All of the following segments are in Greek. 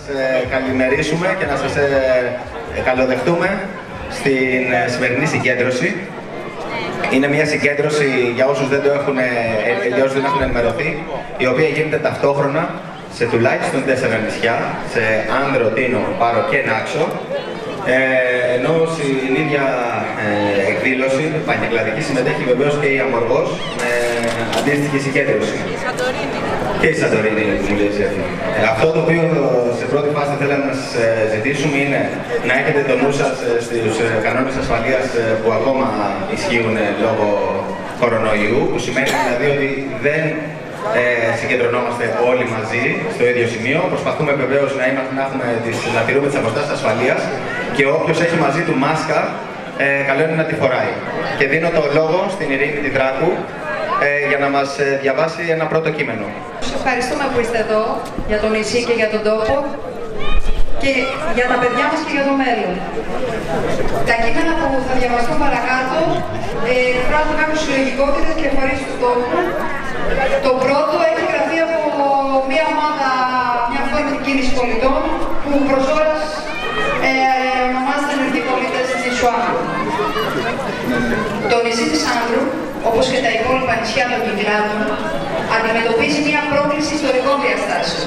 καλημερίσουμε και να σας καλοδεχτούμε στην σημερινή συγκέντρωση. Είναι μια συγκέντρωση για όσους δεν έχουν ενημερωθεί, η οποία γίνεται ταυτόχρονα σε τουλάχιστον 4 νησιά, σε Άνδρο, Τίνο, Πάρο και Νάξο, ενώ στην ίδια εκδήλωση πανεκλαδική συμμετέχει βεβαίως και η Αμοργός με αντίστοιχη συγκέντρωση. Και η Σαντορίνη που μου λέει έτσι. Αυτό το οποίο σε πρώτη φάση θα θέλαμε να σας ζητήσουμε είναι να έχετε το νου σας στους κανόνες ασφαλείας που ακόμα ισχύουν λόγω κορονοϊού, που σημαίνει δηλαδή ότι δεν συγκεντρωνόμαστε όλοι μαζί στο ίδιο σημείο. Προσπαθούμε βεβαίως να τηρούμε τις αποστάσεις ασφαλείας και όποιος έχει μαζί του μάσκα, καλό είναι να τη φοράει. Και δίνω το λόγο στην Ειρήνη τη Δράκου για να μας διαβάσει ένα πρώτο κείμενο. Σας ευχαριστούμε που είστε εδώ για το νησί και για τον τόπο και για τα παιδιά μας και για το μέλλον. Τα κείμενα που θα διαβαστώ παρακάτω εκφράζουν κάποιες συλλογικότητες και φορείς του τόπου. Το πρώτο έχει γραφεί από μια ομάδα, μια φόρμη κίνηση πολιτών που προς ώρας ονομάζεται Ενεργοί Πολίτες της νησιού Άνδρου. Το νησί της Άνδρου, όπως και τα υπόλοιπα νησιά των Κυκλάδων, αντιμετωπίζει μια πρόκληση ιστορικών διαστάσεων.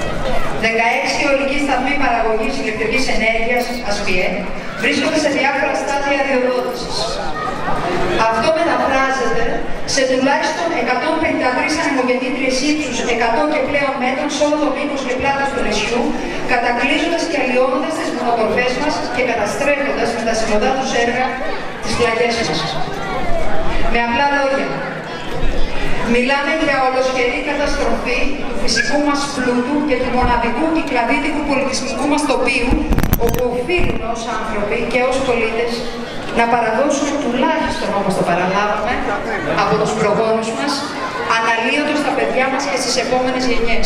16 αιωλικοί σταθμοί παραγωγής ηλεκτρικής ενέργειας, ΑΣΠΙΕ, βρίσκονται σε διάφορα στάδια αδειοδότησης. Αυτό μεταφράζεται σε τουλάχιστον 153 ανεμογεννήτριες ύψους 100 και πλέον μέτρων σε όλο το μήκος και πλάτος του νησιού, κατακλείζοντας και αλλοιώνοντας τις μονοτορφές μας και καταστρέφοντας με τα συνοδά τους έργα τις πλαγιές μας. Με απλά λόγια, μιλάμε για ολοσχερή καταστροφή του φυσικού μας πλούτου και του μοναδικού κυκλαδίτικου πολιτισμικού μας τοπίου, όπου οφείλουμε ως άνθρωποι και ως πολίτες να παραδώσουμε τουλάχιστον όπως το παραλάβαμε από τους προγόνους μας, αναλύοντας τα παιδιά μας και στις επόμενες γενιές.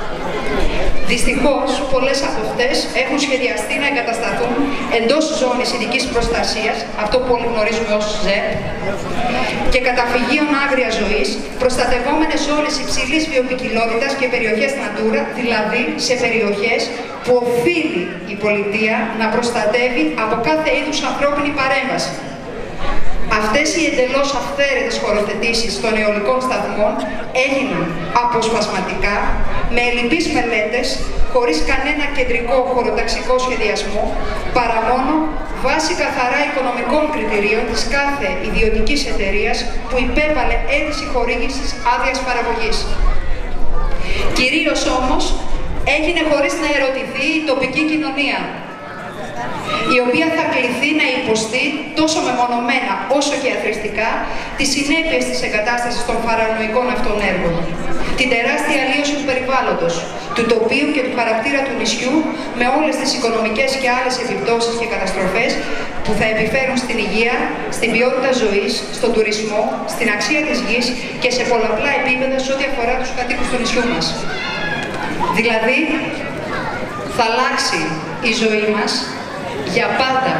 Δυστυχώς, πολλές από αυτές έχουν σχεδιαστεί να εγκατασταθούν εντός ζώνης ειδικής προστασίας, αυτό που όλοι γνωρίζουμε ως ΖΕΠ, και καταφυγίων άγριας ζωής, προστατευόμενες ζώνες υψηλής βιοποικιλότητας και περιοχές Natura, δηλαδή σε περιοχές που οφείλει η πολιτεία να προστατεύει από κάθε είδους ανθρώπινη παρέμβαση. Αυτές οι εντελώς αυθαίρετες χωροθετήσεις των αιωλικών σταθμών έγιναν αποσπασματικά, με ελλειπείς μελέτες, χωρίς κανένα κεντρικό χωροταξικό σχεδιασμό, παρά μόνο βάσει καθαρά οικονομικών κριτηρίων της κάθε ιδιωτικής εταιρείας που υπέβαλε αίτηση χορήγησης άδειας παραγωγής. Κυρίως όμως έγινε χωρίς να ερωτηθεί η τοπική κοινωνία, η οποία θα κληθεί να υποστεί τόσο μεμονωμένα όσο και αθροιστικά τις συνέπειες της εγκατάστασης των παρανοϊκών αυτών έργων. Την τεράστια αλλίωση του περιβάλλοντος, του τοπίου και του χαρακτήρα του νησιού, με όλες τις οικονομικές και άλλες επιπτώσεις και καταστροφές που θα επιφέρουν στην υγεία, στην ποιότητα ζωής, στον τουρισμό, στην αξία της γης και σε πολλαπλά επίπεδα σε ό,τι αφορά τους κατοίκους του νησιού μας. Δηλαδή, θα αλλάξει η ζωή μας για πάντα.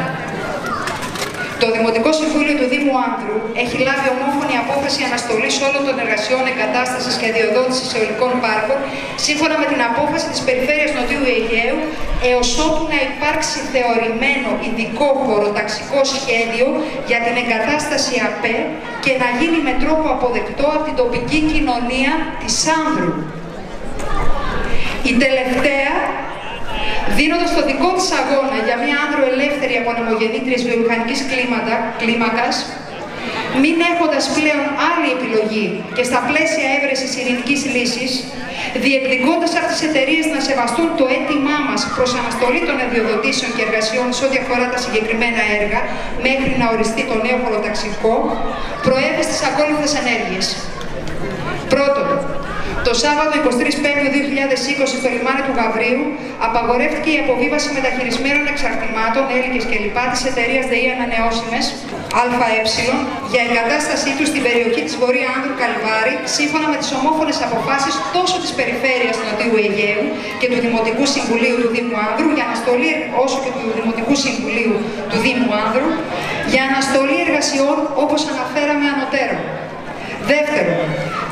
Το Δημοτικό Συμβούλιο του Δήμου Άνδρου έχει λάβει ομόφωνη απόφαση αναστολής όλων των εργασιών εγκατάστασης και αδειοδότησης αιωλικών πάρκων, σύμφωνα με την απόφαση της Περιφέρειας Νοτιού Αιγαίου, έως ότου να υπάρξει θεωρημένο ειδικό χωροταξικό σχέδιο για την εγκατάσταση ΑΠΕ και να γίνει με τρόπο αποδεκτό από την τοπική κοινωνία της Άνδρου. Η τελευταία, δίνοντας το δικό της αγώνα για μια Άνδρο ελεύθερη από ανεμογεννήτριες βιομηχανικής κλίμακας, μην έχοντας πλέον άλλη επιλογή και στα πλαίσια έβρεσης ειρηνικής λύσης, διεκδικώντας από τις εταιρείες να σεβαστούν το αίτημά μας προς αναστολή των αδειοδοτήσεων και εργασιών σε ό,τι αφορά τα συγκεκριμένα έργα, μέχρι να οριστεί το νέο χωροταξικό, προέβη στις ακόλουθες ενέργειες. Πρώτον, το Σάββατο 23 Πέμπτου 2020 στο λιμάνι του Γαβρίου απαγορεύτηκε η αποβίβαση μεταχειρισμένων εξαρτημάτων, έλικες κλπ. Της εταιρείας ΔΕΗ Ανανεώσιμες ΑΕ για εγκατάστασή του στην περιοχή της Βορείου Άνδρου Καλυβάρη, σύμφωνα με τις ομόφωνες αποφάσεις τόσο της Περιφέρειας Νοτιού Αιγαίου και του Δημοτικού Συμβουλίου του Δήμου Άνδρου, για αναστολή, όσο και του Δημοτικού Συμβουλίου του Δήμου Άνδρου, για αναστολή εργασιών όπως αναφέραμε ανωτέρω. Δεύτερον,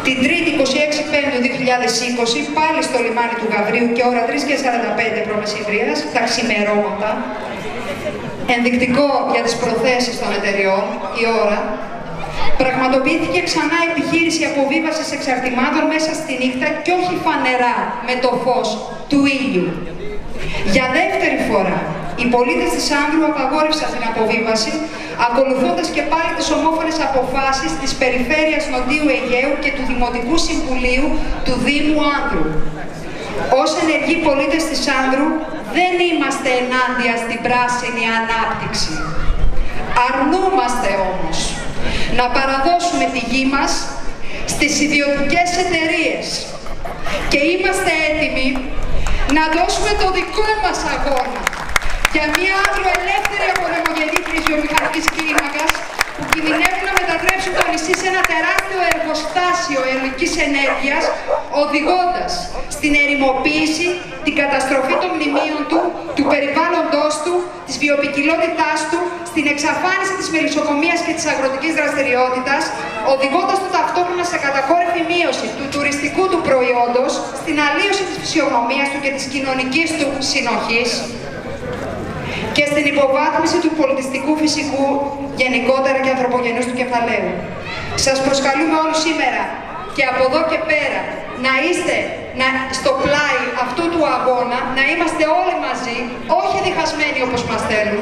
Την 3η 26 Πέμπτου 2020, πάλι στο λιμάνι του Γαβρίου και ώρα 3:45 π.Μ. τα ξημερώματα, ενδεικτικό για τις προθέσεις των εταιριών, η ώρα, πραγματοποιήθηκε ξανά επιχείρηση αποβίβασης εξαρτημάτων μέσα στη νύχτα και όχι φανερά με το φως του ήλιου. Για δεύτερη φορά, οι πολίτες της Άνδρου απαγόρευσαν την αποβίβαση, ακολουθώντας και πάλι τις ομόφωνες αποφάσεις της Περιφέρειας Νοτιού Αιγαίου και του Δημοτικού Συμβουλίου του Δήμου Άνδρου. Ως ενεργοί πολίτες της Άνδρου, δεν είμαστε ενάντια στην πράσινη ανάπτυξη. Αρνούμαστε όμως να παραδώσουμε τη γη μας στις ιδιωτικές εταιρείες και είμαστε έτοιμοι να δώσουμε το δικό μας αγώνα για μια Άνδρο ελεύθερη από λαιμογεννήτριες βιομηχανικής κλίμακας που κινδυνεύει να μετατρέψει το νησί σε ένα τεράστιο εργοστάσιο αιωλικής ενέργειας, οδηγώντας στην ερημοποίηση, την καταστροφή των μνημείων του, του περιβάλλοντος του, της βιοποικιλότητάς του, στην εξαφάνιση της μελισσοκομείας και της αγροτικής δραστηριότητας, οδηγώντας το ταυτόχρονα σε κατακόρυφη μείωση του τουριστικού του προϊόντος, στην αλλίωση της φυσιογνωμίας του και της κοινωνικής του συνοχής και στην υποβάθμιση του πολιτιστικού φυσικού γενικότερα και ανθρωπογενούς του κεφαλαίου. Σας προσκαλούμε όλους σήμερα και από εδώ και πέρα να είστε στο πλάι αυτού του αγώνα, να είμαστε όλοι μαζί, όχι διχασμένοι όπως μας θέλουν.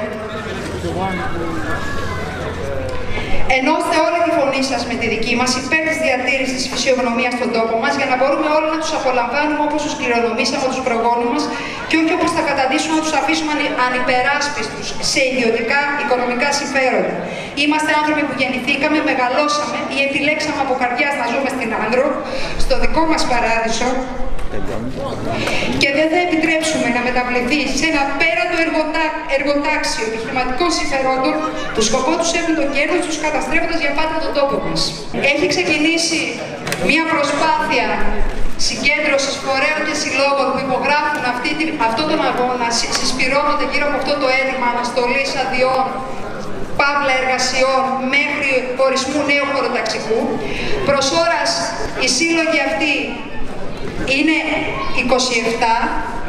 Ενώστε όλη τη φωνή σας με τη δική μας υπέρ της διατήρησης της φυσιογνωμίας στον τόπο μας, για να μπορούμε όλοι να τους απολαμβάνουμε όπως τους κληρονομήσαμε τους προγόνους μας και όχι όπως θα καταντήσουμε να τους αφήσουμε ανυπεράσπιστους σε ιδιωτικά οικονομικά συμφέροντα. Είμαστε άνθρωποι που γεννηθήκαμε, μεγαλώσαμε ή επιλέξαμε από καρδιάς να ζούμε στην Άνδρο, στο δικό μας παράδεισο, και δεν θα επιτρέψουμε να μεταβληθεί σε ένα πέραντο εργοτάξιο επιχειρηματικών συμφερόντων που σκοπό τους έχουν το κέρδος τους, καταστρέφοντας για πάντα τον τόπο μας. Έχει ξεκινήσει μια προσπάθεια συγκέντρωσης φορέων και συλλόγων που υπογράφουν αυτόν τον αγώνα, συσπυρώνονται γύρω από αυτό το αίτημα αναστολής αδειών, παύλα εργασιών μέχρι ορισμού νέου χωροταξικού. Προς ώρας οι σύλλογοι αυτοί είναι 27.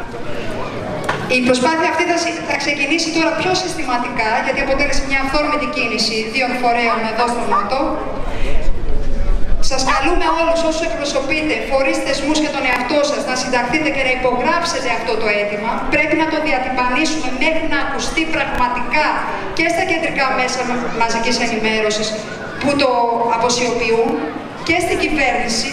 Η προσπάθεια αυτή θα ξεκινήσει τώρα πιο συστηματικά, γιατί αποτέλεσε μια αυθόρμητη κίνηση δύο φορέων εδώ στο Νότο. Σας καλούμε όλους όσους εκπροσωπείτε φορείς, θεσμούς και τον εαυτό σας να συνταχθείτε και να υπογράψετε αυτό το αίτημα. Πρέπει να το διατυπανίσουμε μέχρι να ακουστεί πραγματικά και στα κεντρικά μέσα μαζικής ενημέρωσης που το αποσιωπιούν και στην κυβέρνηση.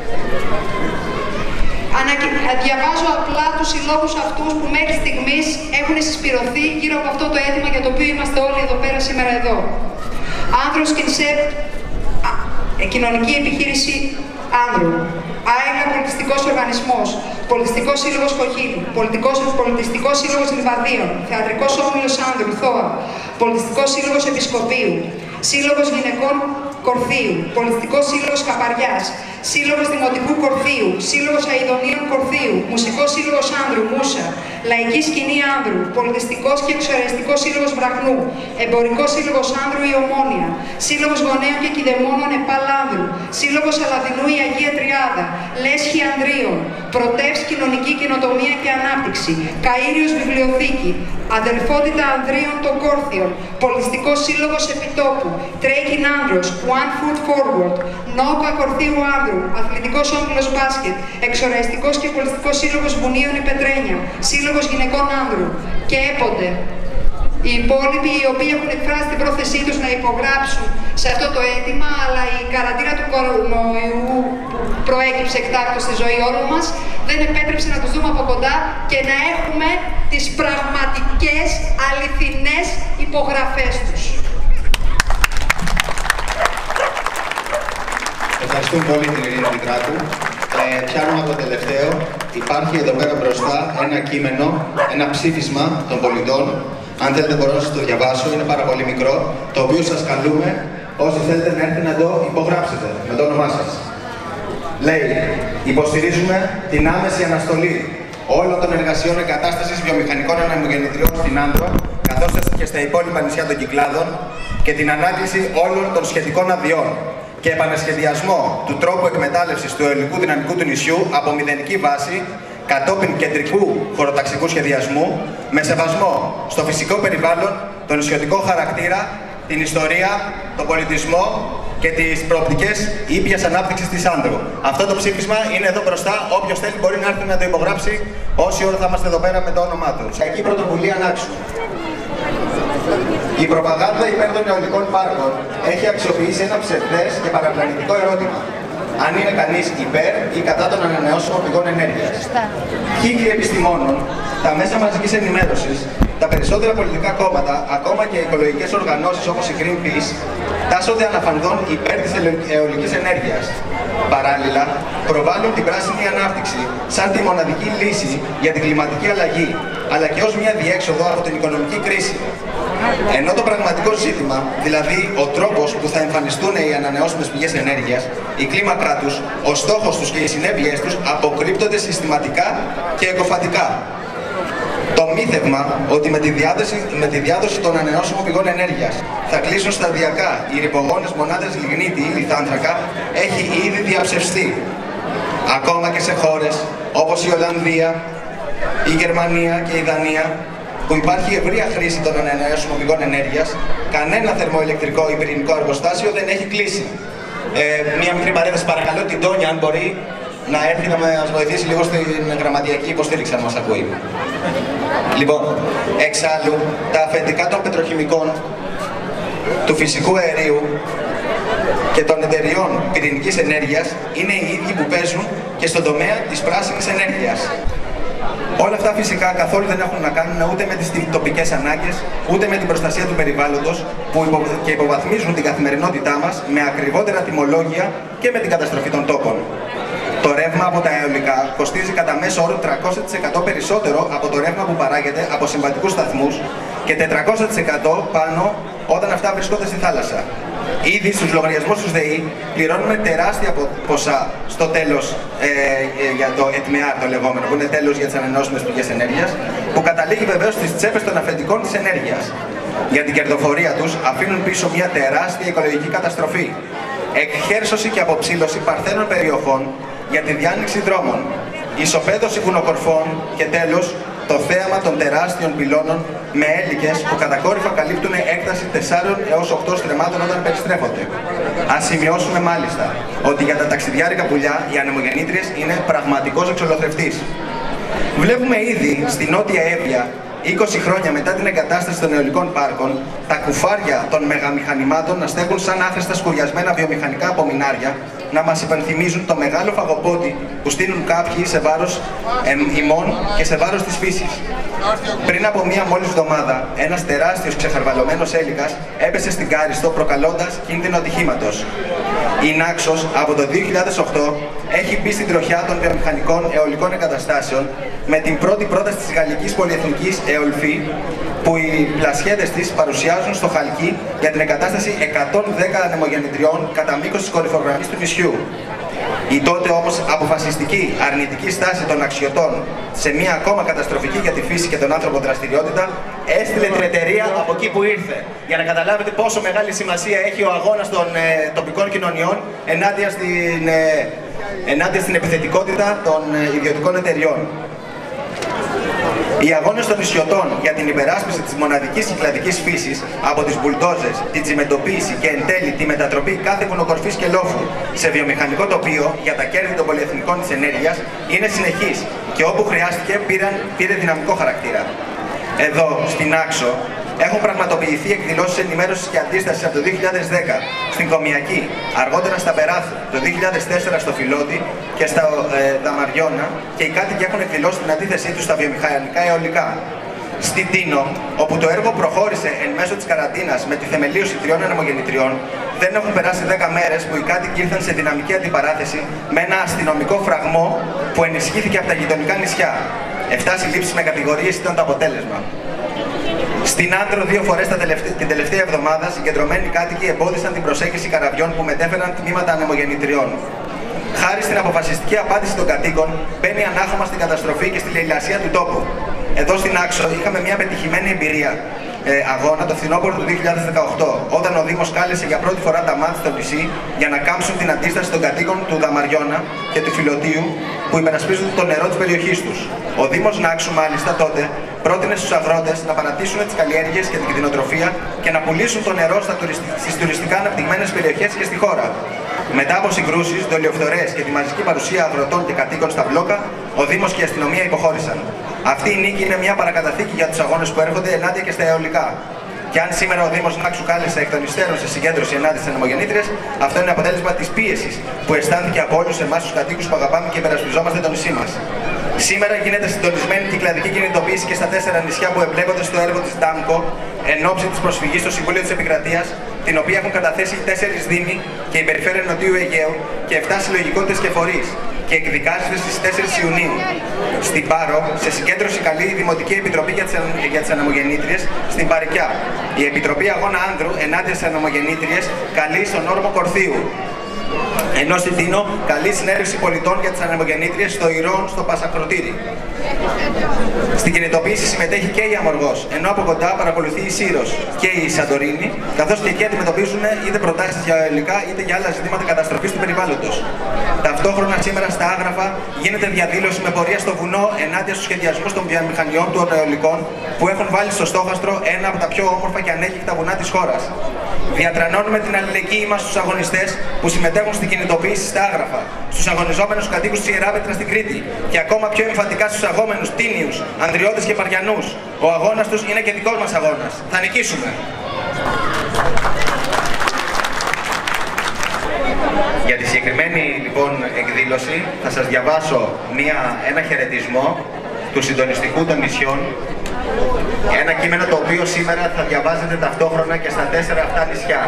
Διαβάζω απλά τους συλλόγους αυτούς που μέχρι στιγμής έχουν συσπυρωθεί γύρω από αυτό το αίτημα για το οποίο είμαστε όλοι εδώ πέρα σήμερα εδώ. Άνδρος Κινσέπ, κοινωνική επιχείρηση Άνδρου. ΑΕΓΑ Πολιτιστικός Οργανισμός, Πολιτιστικός Σύλλογος Κοχύλου, Πολιτιστικός Σύλλογος Λιβαδίων, Θεατρικός Όμιλος Άνδρου, ΘΟΑ, Πολιτιστικός Σύλλογος Επισκοπίου, Σύλλογος Γυναικών Κορθείου, Πολιτιστικός Σύλλογος Καπαριάς, Σύλλογος Δημοτικού Κορθείου, Σύλλογος Αηδονίων Κορθείου, Μουσικός Σύλλογος Άνδρου, Μούσα, Λαϊκή Σκηνή Άνδρου, Πολιτιστικός και Εξοραϊστικός Σύλλογος Βραχνού, Εμπορικός Σύλλογος Άνδρου η Ομόνια, Σύλλογος Γονέων και Κηδεμόνων Επάλ Άνδρου, Σύλλογος Αλαδινού η Αγία Τριάδα, Λέσχη Ανδρίων, Πρωτεύς Κοινωνική Καινοτομία και Ανάπτυξη, Καΐριος Βιβλιοθήκη, Αδελφότητα Ανδρίων των Κόρθιων, Πολιτιστικός Σύλλογος Επιτόπου, Τρέικιν Άνδρος, One Foot Forward, Νόκα Κορθείου Άνδρου, Αθλητικός Όμιλος Μπάσκετ, Εξοραϊστικός και Πολιτιστικός Σύλλογος Βουνίων η Πετρένια, Σύλλογος Γυναικών Άνδρου και έπονται. Οι υπόλοιποι, οι οποίοι έχουν εκφράσει την πρόθεσή τους να υπογράψουν σε αυτό το αίτημα, αλλά η καραντίνα του κορονοϊού που προέκυψε εκτάκτως στη ζωή όλων μας δεν επέτρεψε να τους δούμε από κοντά και να έχουμε τις πραγματικές, αληθινές υπογραφές τους. Ευχαριστούμε πολύ την Ειρήνη Πιτράκου. Πιάνουμε από το τελευταίο. Υπάρχει εδώ πέρα μπροστά ένα κείμενο, ένα ψήφισμα των πολιτών. Αν θέλετε μπορώ να σας το διαβάσω, είναι πάρα πολύ μικρό, το οποίο σας καλούμε όσοι θέλετε να έρθετε να το υπογράψετε με το όνομά σας. Λέει, υποστηρίζουμε την άμεση αναστολή όλων των εργασιών εγκατάστασης βιομηχανικών ανεμογεννητριών στην Άνδρο, καθώς και στα υπόλοιπα νησιά των Κυκλάδων και την ανάκληση όλων των σχετικών αδειών. και επανασχεδιασμό του τρόπου εκμετάλλευσης του αιωλικού δυναμικού του νησιού από μηδενική βάση, κατόπιν κεντρικού χωροταξικού σχεδιασμού, με σεβασμό στο φυσικό περιβάλλον, τον νησιωτικό χαρακτήρα, την ιστορία, τον πολιτισμό και τις προοπτικές ήπιας ανάπτυξης της Άνδρου. Αυτό το ψήφισμα είναι εδώ μπροστά. Όποιος θέλει μπορεί να έρθει να το υπογράψει όση ώρα θα είμαστε εδώ πέρα με το όνομά του. Εκεί πρωτοβουλία Νάξου. Η προπαγάνδα υπέρ των αιωλικών πάρκων έχει αξιοποιήσει ένα ψευδές και παραπλανητικό ερώτημα. Αν είναι κανείς υπέρ ή κατά των ανανεώσιμων πηγών ενέργειας. Κύκλοι επιστημόνων, τα μέσα μαζικής ενημέρωσης, τα περισσότερα πολιτικά κόμματα, ακόμα και οι οικολογικές οργανώσεις όπως η Greenpeace, τάσσονται αναφανδόν υπέρ της αιωλικής ενέργειας. Παράλληλα, προβάλλουν την πράσινη ανάπτυξη σαν τη μοναδική λύση για την κλιματική αλλαγή, αλλά και ως μια διέξοδο από την οικονομική κρίση. Ενώ το πραγματικό ζήτημα, δηλαδή ο τρόπος που θα εμφανιστούν οι ανανεώσιμες πηγές ενέργειας, η κλίμακά τους, ο στόχος τους και οι συνέπειές τους αποκρύπτονται συστηματικά και εγκοφατικά. Το μύθευμα ότι με τη διάδοση των ανανεώσιμων πηγών ενέργειας θα κλείσουν σταδιακά οι ρηπογόνες μονάδες λιγνίτη ή λιθάνθρακα έχει ήδη διαψευστεί. Ακόμα και σε χώρες όπως η Ολλανδία, η Γερμανία και η Δανία, που υπάρχει ευρεία χρήση των ανανεώσιμων πηγών ενέργειας, κανένα θερμοηλεκτρικό ή πυρηνικό εργοστάσιο δεν έχει κλείσει. Μία μικρή παρένθεση, παρακαλώ την Τόνια, αν μπορεί, να έρθει να μας βοηθήσει λίγο στην γραμματιακή υποστήριξη, αν μας ακούει. Λοιπόν, εξάλλου, τα αφεντικά των πετροχημικών, του φυσικού αερίου και των εταιριών πυρηνικής ενέργειας είναι οι ίδιοι που παίζουν και στον τομέα της πράσινης ενέργειας. Όλα αυτά φυσικά καθόλου δεν έχουν να κάνουν ούτε με τις τοπικές ανάγκες, ούτε με την προστασία του περιβάλλοντος και υποβαθμίζουν την καθημερινότητά μας με ακριβότερα τιμολόγια και με την καταστροφή των τόπων. Το ρεύμα από τα αιωλικά κοστίζει κατά μέσο όρο 300% περισσότερο από το ρεύμα που παράγεται από συμβατικούς σταθμούς και 400% πάνω όταν αυτά βρίσκονται στη θάλασσα. Ήδη στους λογαριασμούς του ΔΕΗ πληρώνουμε τεράστια ποσά στο τέλος για το ΕΤΜΕΑΡ, το λεγόμενο, που είναι τέλος για τις ανανεώσιμες πηγές ενέργειας, που καταλήγει βεβαίως στις τσέπες των αφεντικών της ενέργειας. Για την κερδοφορία τους αφήνουν πίσω μια τεράστια οικολογική καταστροφή, εκχέρσωση και αποψήλωση παρθένων περιοχών για τη διάνοιξη δρόμων, ισοπαίδωση βουνοκορφών και τέλος το θέαμα των τεράστιων πυλώνων με έλικες που κατακόρυφα καλύπτουν έκταση 4 έως 8 στρεμμάτων όταν περιστρέφονται. Ας σημειώσουμε μάλιστα ότι για τα ταξιδιάρικα πουλιά οι ανεμογεννήτριες είναι πραγματικός εξολοθρευτής. Βλέπουμε ήδη στην Νότια Εύβοια, 20 χρόνια μετά την εγκατάσταση των αιωλικών πάρκων, τα κουφάρια των μεγαμηχανημάτων να στέκουν σαν άχρηστα σκουριασμένα βιομηχανικά απομεινάρια, να μας υπενθυμίζουν το μεγάλο φαγοπότη που στείλουν κάποιοι σε βάρος ημών και σε βάρος της φύσης. Πριν από μία μόλις εβδομάδα, ένας τεράστιος ξεχαρβαλωμένος έλικας έπεσε στην Κάριστο προκαλώντας κίνδυνο ατυχήματος. Η Νάξος από το 2008 έχει μπει στην τροχιά των βιομηχανικών αιωλικών εγκαταστάσεων με την πρώτη πρόταση της γαλλικής πολυεθνικής Εολφή, που οι πλασιέδες της παρουσιάζουν στο Χαλκί για την εγκατάσταση 110 ανεμογεννητριών κατά μήκος της κορυφογραμμής του νησιού. Η τότε όμως αποφασιστική αρνητική στάση των αξιωτών σε μια ακόμα καταστροφική για τη φύση και τον άνθρωπο δραστηριότητα έστειλε την εταιρεία από εκεί που ήρθε. Για να καταλάβετε πόσο μεγάλη σημασία έχει ο αγώνας των τοπικών κοινωνιών ενάντια στην επιθετικότητα των ιδιωτικών εταιριών. Οι αγώνες των νησιωτών για την υπεράσπιση της μοναδικής κυκλαδικής φύσης από τις μπουλντόζες, την τσιμεντοποίηση και εν τέλει τη μετατροπή κάθε βουνοκορφής και λόφου σε βιομηχανικό τοπίο για τα κέρδη των πολυεθνικών της ενέργειας είναι συνεχής και όπου χρειάστηκε πήρε δυναμικό χαρακτήρα. Εδώ, στην Άξο, έχουν πραγματοποιηθεί εκδηλώσεις ενημέρωσης και αντίστασης από το 2010 στην Κομιακή, αργότερα στα Περάθου, το 2004 στο Φιλότη και στα Δαμαριώνα, και οι κάτοικοι έχουν εκδηλώσει την αντίθεσή τους στα βιομηχανικά αιωλικά. Στην Τίνο, όπου το έργο προχώρησε εν μέσω της καραντίνας με τη θεμελίωση 3 ανεμογεννητριών, δεν έχουν περάσει 10 μέρες που οι κάτοικοι ήρθαν σε δυναμική αντιπαράθεση με ένα αστυνομικό φραγμό που ενισχύθηκε από τα γειτονικά νησιά. 7 συλλήψεις με κατηγορίες ήταν το αποτέλεσμα. Στην Άντρο 2 φορές την τελευταία εβδομάδα συγκεντρωμένοι κάτοικοι εμπόδισαν την προσέγγιση καραβιών που μετέφεραν τμήματα ανεμογεννητριών. Χάρη στην αποφασιστική απάντηση των κατοίκων, μπαίνει ανάχωμα στην καταστροφή και στη λαιλασία του τόπου. Εδώ στην Άξο είχαμε μια πετυχημένη εμπειρία. αγώνα το φθινόπωρο του 2018, όταν ο Δήμος κάλεσε για πρώτη φορά τα μάτια στο νησί για να κάμψουν την αντίσταση των κατοίκων του Δαμαριώνα και του Φιλωτίου που υπερασπίζονται το νερό της περιοχής τους. Ο Δήμος Νάξου, μάλιστα, τότε πρότεινε στους αγρότες να παρατήσουν τις καλλιέργειες και την κτηνοτροφία και να πουλήσουν το νερό στις τουριστικά αναπτυγμένες περιοχές και στη χώρα. Μετά από συγκρούσεις, δολιοφθορές και τη μαζική παρουσία αγροτών και κατοίκων στα μπλόκα, ο Δήμος και η αστυνομία υποχώρησαν. Αυτή η νίκη είναι μια παρακαταθήκη για τους αγώνες που έρχονται ενάντια και στα αιωλικά. Και αν σήμερα ο Δήμος Νάξου κάλεσε εκ των υστέρων σε συγκέντρωση ενάντια στις ανεμογεννήτριες, αυτό είναι αποτέλεσμα της πίεσης που αισθάνθηκε από όλους εμάς τους κατοίκους που αγαπάμε και υπερασπιζόμαστε το νησί μας. Σήμερα γίνεται συντονισμένη κυκλαδική κινητοποίηση και στα 4 νησιά που εμπλέκονται στο έργο της ΔΑΜΚΟ εν ώψη της προσφυγής στο Συμβούλιο της Επικρατείας, την οποία έχουν καταθέσει 4 δήμοι και η περιφέρεια Νοτιού Αιγαίου και 7 συλλογικότητες και φορείς, και εκδικάζεται στις 4 Ιουνίου. Στην Πάρο, σε συγκέντρωση καλεί η Δημοτική Επιτροπή για τις Ανεμογεννήτριες στην Παρικιά. Η Επιτροπή Αγώνα Άνδρου ενάντια στις Ανεμογεννήτριες καλεί στον όρμο Κορθίου. Ενώ στην Τίνο καλεί συνέλευση πολιτών για τις ανεμογεννήτριες στο Ηρών, στο Πασακροτήρι. Στην κινητοποίηση συμμετέχει και η Αμοργός, ενώ από κοντά παρακολουθεί η Σύρος και η Σαντορίνη, καθώς και εκεί αντιμετωπίζουν είτε προτάσεις για υλικά είτε για άλλα ζητήματα καταστροφής του περιβάλλοντος. Ταυτόχρονα σήμερα στα Άγραφα γίνεται διαδήλωση με πορεία στο βουνό ενάντια στους σχεδιασμούς των βιομηχανιών των αιωλικών που έχουν βάλει στο στόχαστρο ένα από τα πιο όμορφα και ανέκυκτα βουνά της χώρας. Διατρανώνουμε την αλληλεγγύη μας στους αγωνιστές που συμμετέχουν στην κινητοποίηση στα Άγραφα, στους αγωνιζόμενους κατοίκους της Ιεράπετρας στην Κρήτη και ακόμα πιο εμφαντικά στους αγόμενους Τίνιους, Ανδριώτες και Παριανούς. Ο αγώνας τους είναι και δικός μας αγώνας. Θα νικήσουμε! Για τη συγκεκριμένη λοιπόν εκδήλωση θα σας διαβάσω ένα χαιρετισμό του συντονιστικού των νησιών, ένα κείμενο το οποίο σήμερα θα διαβάζετε ταυτόχρονα και στα 4 αυτά νησιά.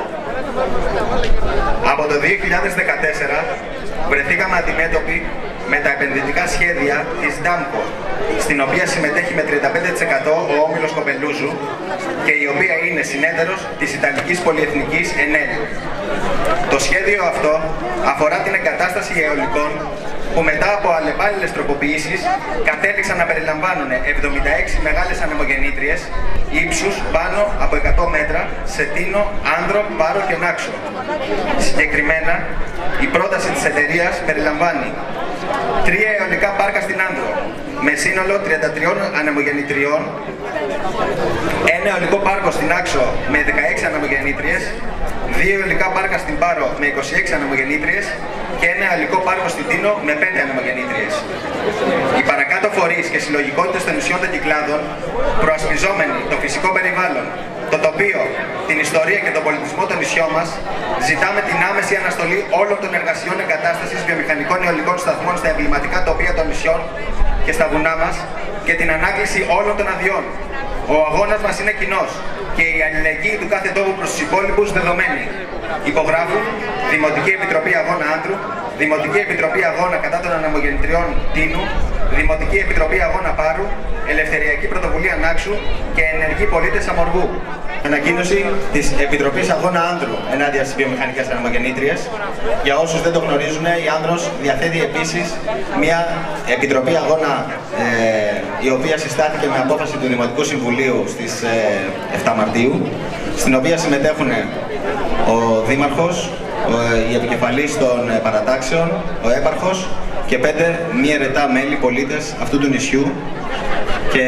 Από το 2014 βρεθήκαμε αντιμέτωποι με τα επενδυτικά σχέδια της ΔΑΜΚΟ, στην οποία συμμετέχει με 35% ο Όμιλος Κοπελούζου και η οποία είναι συνέτερος της Ιταλικής Πολυεθνικής Ενέλ. Το σχέδιο αυτό αφορά την εγκατάσταση αιωλικών που μετά από αλλεπάλληλες τροποποιήσεις κατέληξαν να περιλαμβάνουν 76 μεγάλες ανεμογεννήτριες ύψους πάνω από 100 μέτρα σε Τίνο, Άνδρο, Πάρο και Νάξο. Συγκεκριμένα, η πρόταση της εταιρείας περιλαμβάνει 3 αιωλικά πάρκα στην Άνδρο με σύνολο 33 ανεμογεννητριών, ένα αιωλικό πάρκο στην Άξο με 16 ανεμογεννήτριες, 2 αιωλικά πάρκα στην Πάρο με 26 ανεμογεννήτριες και ένα αιωλικό πάρκο στην Τίνο με 5 ανεμογεννήτριες. Οι παρακάτω φορείς και συλλογικότητες των νησιών των Κυκλάδων, προασπιζόμενοι το φυσικό περιβάλλον, το τοπίο, την ιστορία και τον πολιτισμό των νησιών μας, ζητάμε την άμεση αναστολή όλων των εργασιών εγκατάστασης βιομηχανικών αιωλικών σταθμών στα εμβληματικά τοπία των νησιών και στα βουνά μας και την ανάκληση όλων των αδειών. Ο αγώνας μας είναι κοινός και η αλληλεγγύη του κάθε τόπου προς τους υπόλοιπους δεδομένη. Υπογράφουν Δημοτική Επιτροπή Αγώνα Άνδρου, Δημοτική Επιτροπή Αγώνα κατά των Ανεμογεννητριών Τίνου, Δημοτική Επιτροπή Αγώνα Πάρου, Ελευθεριακή Πρωτοβουλία Νάξου και Ενεργοί Πολίτες Αμοργού. Ανακοίνωση της Επιτροπής Αγώνα Άνδρου ενάντια στις βιομηχανικές ανεμογεννήτριες. Για όσους δεν το γνωρίζουν, η Άνδρος διαθέτει επίσης μια Επιτροπή Αγώνα η οποία συστάθηκε με απόφαση του Δημοτικού Συμβουλίου στις 7 Μαρτίου, στην οποία συμμετέχουν ο Δήμαρχος, η επικεφαλής των παρατάξεων, ο έπαρχος και 5 μη αιρετά μέλη πολίτες αυτού του νησιού και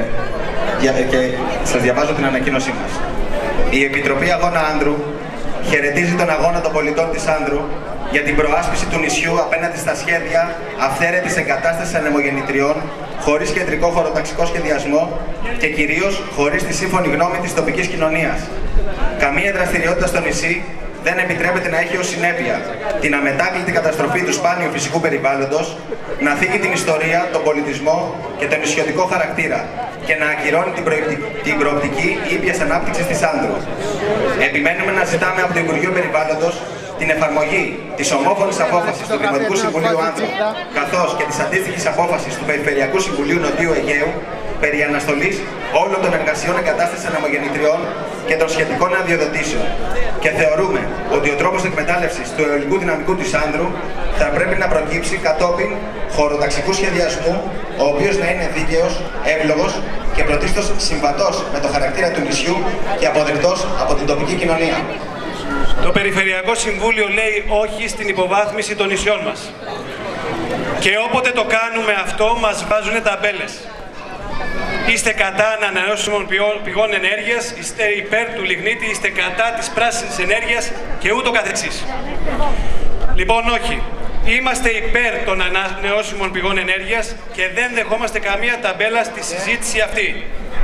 σας διαβάζω την ανακοίνωσή μας. Η Επιτροπή Αγώνα Άνδρου χαιρετίζει τον αγώνα των πολιτών της Άνδρου για την προάσπιση του νησιού απέναντι στα σχέδια αυθαίρετης εγκατάστασης ανεμογεννητριών χωρίς κεντρικό χωροταξικό σχεδιασμό και κυρίως χωρίς τη σύμφωνη γνώμη της τοπικής κοινωνίας. Καμία δραστηριότητα στο νησί δεν επιτρέπεται να έχει ως συνέπεια την αμετάκλητη καταστροφή του σπάνιου φυσικού περιβάλλοντος, να θίγει την ιστορία, τον πολιτισμό και τον νησιωτικό χαρακτήρα και να ακυρώνει την προοπτική ήπιας ανάπτυξης της Άνδρου. Επιμένουμε να ζητάμε από το Υπουργείο Περιβάλλοντος την εφαρμογή της ομόφωνης απόφασης του Δημοτικού Συμβουλίου Άνδρου καθώς και της αντίστοιχης απόφασης του Περιφερειακού Συμβουλίου Νοτιού Αιγαίου περί αναστολής όλων των εργασιών εγκατάστασης ανεμογεννητριών και των σχετικών αδειοδοτήσεων. Και θεωρούμε ότι ο τρόπος εκμετάλλευσης του αιωλικού δυναμικού του Ισάνδρου θα πρέπει να προκύψει κατόπιν χωροταξικού σχεδιασμού, ο οποίος να είναι δίκαιος, εύλογος και πρωτίστως συμβατός με το χαρακτήρα του νησιού και αποδεκτός από την τοπική κοινωνία. Το Περιφερειακό Συμβούλιο λέει όχι στην υποβάθμιση των νησιών μας. Και όποτε το κάνουμε αυτό, μας βάζουν ταμπέλες. Είστε κατά ανανεώσιμων πηγών ενέργειας, είστε υπέρ του λιγνίτη, είστε κατά της πράσινης ενέργειας και ούτω καθεξής. Λοιπόν, όχι. Είμαστε υπέρ των ανανεώσιμων πηγών ενέργειας και δεν δεχόμαστε καμία ταμπέλα στη συζήτηση αυτή.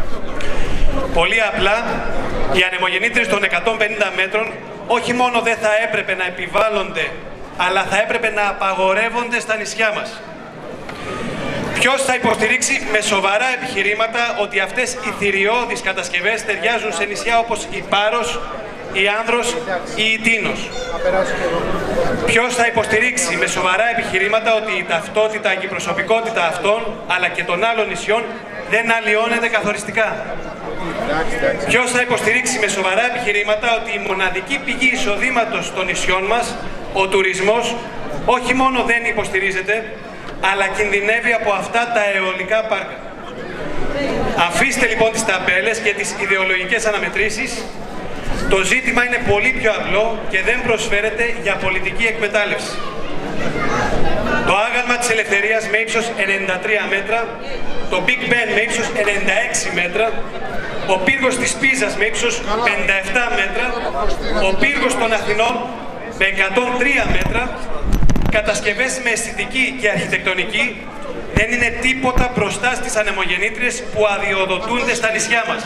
Πολύ απλά, οι ανεμογεννήτριες των 150 μέτρων όχι μόνο δεν θα έπρεπε να επιβάλλονται, αλλά θα έπρεπε να απαγορεύονται στα νησιά μας. Ποιος θα υποστηρίξει με σοβαρά επιχειρήματα ότι αυτές οι θηριώδεις κατασκευές ταιριάζουν σε νησιά όπως η Πάρος, η Άνδρος ή η Τίνος? Ποιος θα υποστηρίξει με σοβαρά επιχειρήματα ότι η ταυτότητα και η προσωπικότητα αυτών, αλλά και των άλλων νησιών, δεν αλλοιώνεται καθοριστικά? Ποιος θα υποστηρίξει με σοβαρά επιχειρήματα ότι η μοναδική πηγή εισοδήματος των νησιών μας, ο τουρισμός, όχι μόνο δεν υποστηρίζεται, αλλά κινδυνεύει από αυτά τα αιωλικά πάρκα? Αφήστε λοιπόν τις ταμπέλες και τις ιδεολογικές αναμετρήσεις. Το ζήτημα είναι πολύ πιο απλό και δεν προσφέρεται για πολιτική εκμετάλλευση. Το άγαλμα της Ελευθερίας με ύψος 93 μέτρα, το Big Ben με ύψος 96 μέτρα, ο πύργος της Πίζας με ύψος 57 μέτρα, ο πύργος των Αθηνών με 103 μέτρα, κατασκευές με αισθητική και αρχιτεκτονική, δεν είναι τίποτα μπροστά στις ανεμογεννήτριες που αδειοδοτούνται στα νησιά μας.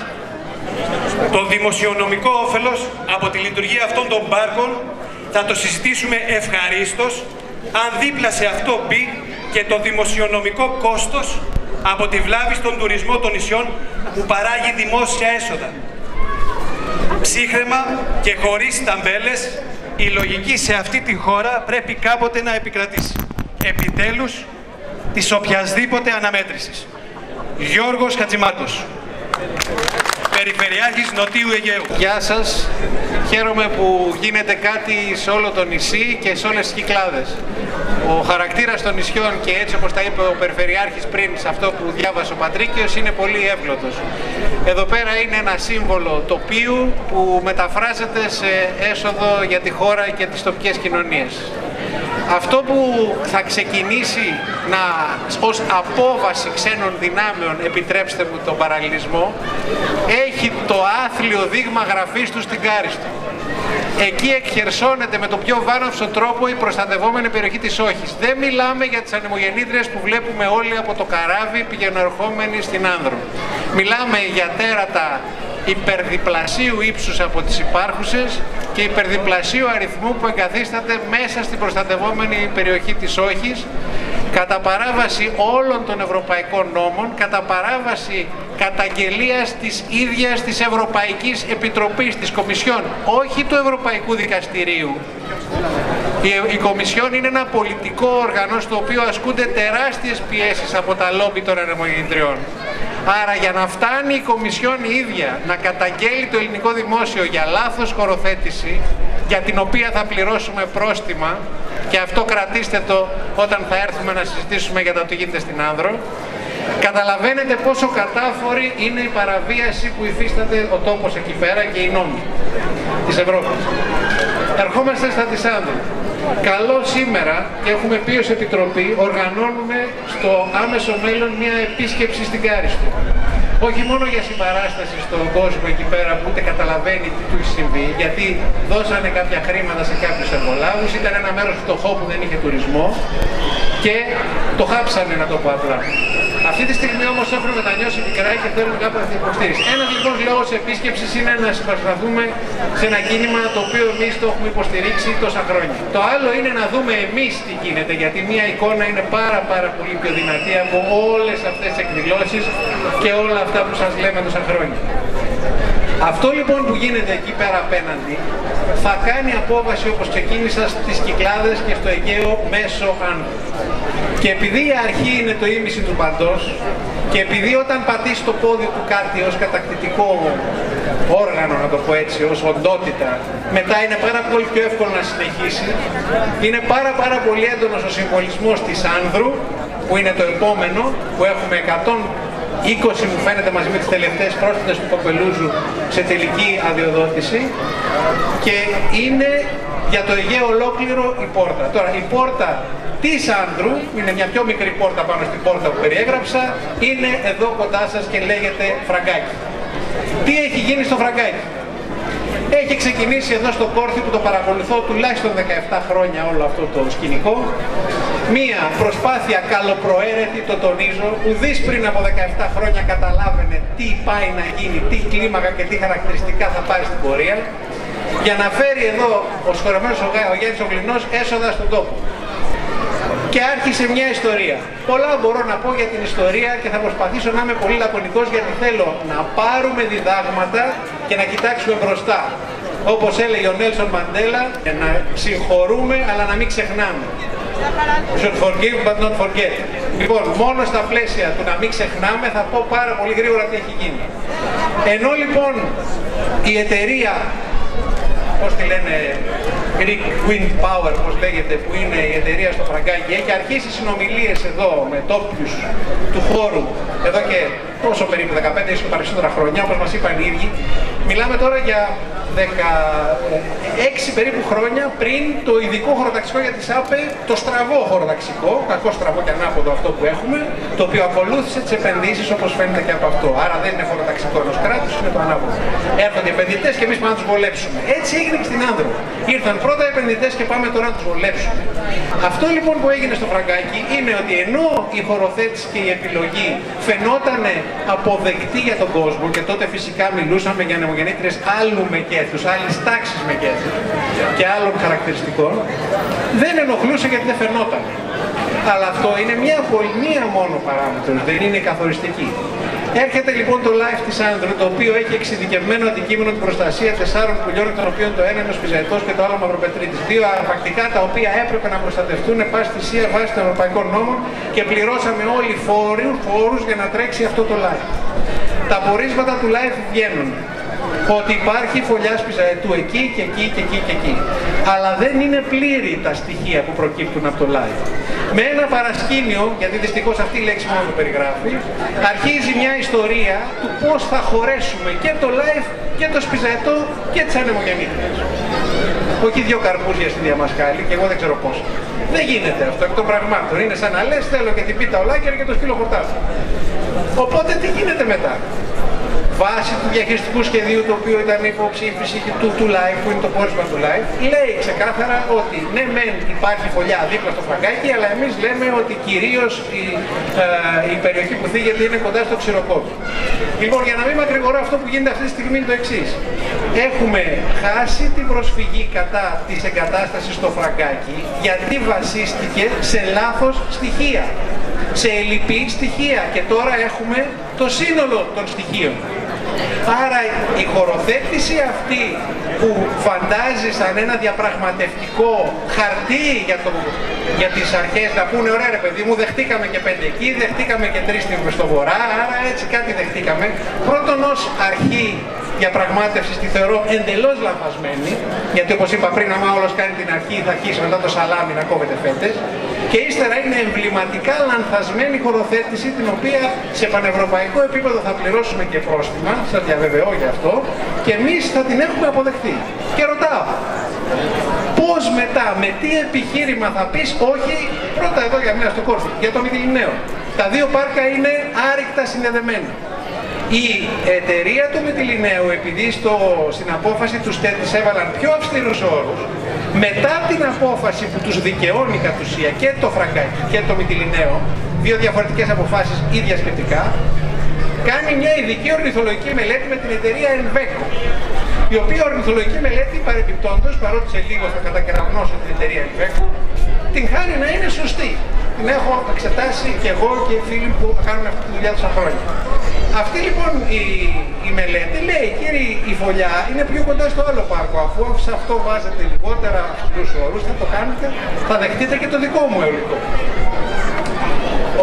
Το δημοσιονομικό όφελος από τη λειτουργία αυτών των πάρκων θα το συζητήσουμε ευχαρίστως, αν δίπλα σε αυτό μπει και το δημοσιονομικό κόστος από τη βλάβη στον τουρισμό των νησιών που παράγει δημόσια έσοδα. Ψύχραιμα και χωρίς ταμπέλες, η λογική σε αυτή τη χώρα πρέπει κάποτε να επικρατήσει. Επιτέλους, της οποιασδήποτε αναμέτρησης. Γιώργος Χατζημάρκος, Περιφερειάρχης Νοτίου Αιγαίου. Γεια σας. Χαίρομαι που γίνεται κάτι σε όλο το νησί και σε όλες τις Κυκλάδες. Ο χαρακτήρας των νησιών και έτσι όπως τα είπε ο Περιφερειάρχης πριν σε αυτό που διάβασε ο Πατρίκιος είναι πολύ εύγλωτος. Εδώ πέρα είναι ένα σύμβολο τοπίου που μεταφράζεται σε έσοδο για τη χώρα και τις τοπικές κοινωνίες. Αυτό που θα ξεκινήσει ως απόβαση ξένων δυνάμεων, επιτρέψτε μου τον παραλληλισμό, έχει το άθλιο δείγμα γραφής του στην Κάριστο. Εκεί εκχερσώνεται με τον πιο βάναυσο τρόπο η προστατευόμενη περιοχή της Όχης. Δεν μιλάμε για τις ανεμογεννήτριες που βλέπουμε όλοι από το καράβι πηγαινοερχόμενοι στην Άνδρο. Μιλάμε για τέρατα υπερδιπλασίου ύψους από τις υπάρχουσες και υπερδιπλασίου αριθμού που εγκαθίσταται μέσα στην προστατευόμενη περιοχή της Όχης, κατά παράβαση όλων των ευρωπαϊκών νόμων, κατά παράβαση καταγγελίας της ίδιας της Ευρωπαϊκής Επιτροπής, της Κομισιόν, όχι του Ευρωπαϊκού Δικαστηρίου. Η Κομισιόν είναι ένα πολιτικό όργανο στο οποίο ασκούνται τεράστιες πιέσεις από τα λόμπι των ανεμογεννητριών. Άρα για να φτάνει η Κομισιόν η ίδια να καταγγέλει το ελληνικό δημόσιο για λάθος χωροθέτηση, για την οποία θα πληρώσουμε πρόστιμα, και αυτό κρατήστε το όταν θα έρθουμε να συζητήσουμε για το τι γίνεται στην Άνδρο, καταλαβαίνετε πόσο κατάφορη είναι η παραβίαση που υφίσταται ο τόπος εκεί πέρα και οι νόμοι της Ευρώπης. Ερχόμαστε στα της Άνδρου. Καλό σήμερα, και έχουμε πει ως Επιτροπή, οργανώνουμε στο άμεσο μέλλον μια επίσκεψη στην Κάριστο. Όχι μόνο για συμπαράσταση στον κόσμο εκεί πέρα που ούτε καταλαβαίνει τι του έχει συμβεί, γιατί δώσανε κάποια χρήματα σε κάποιους εργολάβους, ήταν ένα μέρος φτωχό που δεν είχε τουρισμό και το χάψανε, να το πω απλά. Αυτή τη στιγμή όμως έχουν μετανιώσει πικρά και θέλουν κάποια υποστήριξη. Ένας λοιπόν λόγος επίσκεψης είναι να συμπαρασταθούμε σε ένα κίνημα το οποίο εμείς το έχουμε υποστηρίξει τόσα χρόνια. Το άλλο είναι να δούμε εμείς τι γίνεται, γιατί μια εικόνα είναι πάρα πολύ πιο δυνατή από όλες αυτές τις εκδηλώσεις και όλα αυτά που σας λέμε τόσα χρόνια. Αυτό λοιπόν που γίνεται εκεί πέρα απέναντι θα κάνει απόβαση, όπως ξεκίνησα, στις Κυκλάδες και στο Αιγαίο μέσω Άνδρου. Και επειδή η αρχή είναι το ίμιση του παντός, Και επειδή όταν πατήσει το πόδι του κάτι ως κατακτητικό όργανο, να το πω έτσι, ως οντότητα, μετά είναι πάρα πολύ πιο εύκολο να συνεχίσει. Είναι πάρα πολύ έντονος ο συμβολισμός της άνδρου, που είναι το επόμενο, που έχουμε 120 μου φαίνεται μαζί με τις τελευταίες πρόσθετες του Κοπελούζου σε τελική αδειοδότηση, και είναι για το Αιγαίο ολόκληρο η πόρτα. Τώρα η πόρτα της άνδρου, είναι μια πιο μικρή πόρτα πάνω στην πόρτα που περιέγραψα, είναι εδώ κοντά σας και λέγεται Φραγκάκι. Τι έχει γίνει στο Φραγκάκι? Έχει ξεκινήσει εδώ στο Κόρθι, που το παρακολουθώ τουλάχιστον 17 χρόνια όλο αυτό το σκηνικό, μία προσπάθεια καλοπροαίρετη, το τονίζω, ουδής πριν από 17 χρόνια καταλάβαινε τι πάει να γίνει, τι κλίμακα και τι χαρακτηριστικά θα πάρει στην πορεία, για να φέρει εδώ ο σχολεμένος ο Γιάννης ο Γλινός έσοδα στον τόπο. Και άρχισε μια ιστορία. Πολλά μπορώ να πω για την ιστορία και θα προσπαθήσω να είμαι πολύ λακωνικός, γιατί θέλω να πάρουμε διδάγματα και να κοιτάξουμε μπροστά. Όπως έλεγε ο Νέλσον Μαντέλα, να συγχωρούμε αλλά να μην ξεχνάμε. Should forgive but not forget. Λοιπόν, μόνο στα πλαίσια του να μην ξεχνάμε θα πω πάρα πολύ γρήγορα τι έχει γίνει. Ενώ λοιπόν η εταιρεία, πώς τη λένε, Greek Wind Power, όπως λέγεται, που είναι η εταιρεία στο Φραγκάκι, έχει αρχίσει συνομιλίες εδώ με τόπιους του χώρου εδώ και τόσο περίπου 15 ίσως περισσότερα χρόνια, όπως μας είπαν οι ίδιοι. Μιλάμε τώρα για 16 περίπου χρόνια πριν το ειδικό χωροταξικό για τη ΣΑΠΕ, το στραβό χωροταξικό, κακό στραβό και ανάποδο αυτό που έχουμε, το οποίο ακολούθησε τις επενδύσεις όπως φαίνεται και από αυτό. Άρα δεν είναι χωροταξικό ενός κράτους, είναι το ανάποδο. Έρχονται οι επενδυτές και εμείς πάμε να τους βολέψουμε. Έτσι έγινε και στην Άνδρο. Ήρθαν πρώτα οι επενδυτές και πάμε τώρα να τους βολέψουμε. Αυτό λοιπόν που έγινε στο Φραγκάκι είναι ότι ενώ η χωροθέτηση και η επιλογή φαινόταν αποδεκτή για τον κόσμο, και τότε φυσικά μιλούσαμε για ανεμογεννήτριες άλλου μεγέθους, άλλης τάξης μεγέθους και άλλων χαρακτηριστικών, δεν ενοχλούσε γιατί δεν φαινόταν. Αλλά αυτό είναι μία μόνο παράμετρος, δεν είναι καθοριστική. Έρχεται λοιπόν το live της Άνδρου, το οποίο έχει εξειδικευμένο αντικείμενο την προστασία 4 πουλιών, των οποίων το ένα είναι ο σπιζαετός και το άλλο μαυροπετρίτης. Δύο αρπακτικά τα οποία έπρεπε να προστατευτούν πάση θυσία βάσει των ευρωπαϊκών νόμων, και πληρώσαμε όλοι φόρους για να τρέξει αυτό το live. Τα πορίσματα του live βγαίνουν ότι υπάρχει φωλιά σπιζαετού εκεί και εκεί και εκεί και εκεί. Αλλά δεν είναι πλήρη τα στοιχεία που προκύπτουν από το live. Με ένα παρασκήνιο, γιατί δυστυχώς αυτή η λέξη μόνο το περιγράφει, αρχίζει μια ιστορία του πώς θα χωρέσουμε και το live και το σπιζαετό και τις ανεμογεννήτριες. Όχι δύο καρπούζια στη διαμασκάλη, και εγώ δεν ξέρω πώς. Δεν γίνεται αυτό εκ των πραγμάτων. Είναι σαν να λες θέλω και την πίτα ολάκερ και το σκύλο χορτάζι. Οπότε τι γίνεται μετά? Βάσει του διαχειριστικού σχεδίου, το οποίο ήταν υποψήφιση του live, που είναι το πόρισμα του live, λέει ξεκάθαρα ότι ναι μεν υπάρχει φωλιά δίπλα στο Φραγκάκι, αλλά εμείς λέμε ότι κυρίως η περιοχή που θίγεται είναι κοντά στο Ξηροκόπη. Λοιπόν, για να μην μακρηγορώ, αυτό που γίνεται αυτή τη στιγμή είναι το εξής. Έχουμε χάσει την προσφυγή κατά της εγκατάστασης στο Φραγκάκι, γιατί βασίστηκε σε λάθος στοιχεία, σε ελλειπή στοιχεία, και τώρα έχουμε το σύνολο των στοιχείων. Άρα η χωροθέτηση αυτή που φαντάζει σαν ένα διαπραγματευτικό χαρτί για τις αρχές να πούνε ωραία ρε παιδί μου, δεχτήκαμε και 5 εκεί, δεχτήκαμε και 3 στο βορρά, άρα έτσι κάτι δεχτήκαμε. Πρώτον ως αρχή διαπραγμάτευσης τη θεωρώ εντελώς λανθασμένη, γιατί όπως είπα πριν, άμα όλος κάνει την αρχή θα αρχίσει μετά το σαλάμι να κόβεται φέτες. Και ύστερα είναι εμβληματικά λανθασμένη χωροθέτηση, την οποία σε πανευρωπαϊκό επίπεδο θα πληρώσουμε και πρόστιμα, σας διαβεβαιώ γι' αυτό, και εμείς θα την έχουμε αποδεχτεί. Και ρωτάω, πώς μετά, με τι επιχείρημα θα πεις όχι, πρώτα εδώ για μένα στο Κόρφι, για το Μυτιληναίο. Τα δύο πάρκα είναι άρρηκτα συνδεδεμένα. Η εταιρεία του Μυτιληναίου, επειδή στην απόφαση τους της έβαλαν πιο αυστηρούς όρους, μετά την απόφαση που τους δικαιώνει κατ' ουσία και το Φραγκάκι και το Μυτιληναίο, δύο διαφορετικές αποφάσεις ίδια σχετικά, κάνει μια ειδική ορνηθολογική μελέτη με την εταιρεία Enveco, η οποία ορνηθολογική μελέτη παρεπιπτόντως, παρότι σε λίγο θα κατακεραυνώσω την εταιρεία Enveco, την χάνει να είναι σωστή. Την έχω εξετάσει και εγώ και οι φίλοι που κάνουν αυτή τη δουλειά τόσα χρόνια. Αυτή λοιπόν η μελέτη λέει, κύριε, η φωλιά είναι πιο κοντά στο άλλο πάρκο, αφού σε αυτό βάζετε λιγότερα αυτούς όρους, θα το κάνετε, θα δεχτείτε και το δικό μου αιωλικό.